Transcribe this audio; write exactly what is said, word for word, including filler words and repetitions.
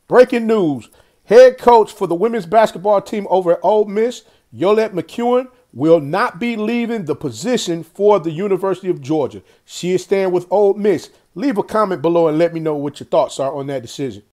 Breaking news. Head coach for the women's basketball team over at Ole Miss, Ole McCuin, will not be leaving the position for the University of Georgia. She is staying with Ole Miss. Leave a comment below and let me know what your thoughts are on that decision.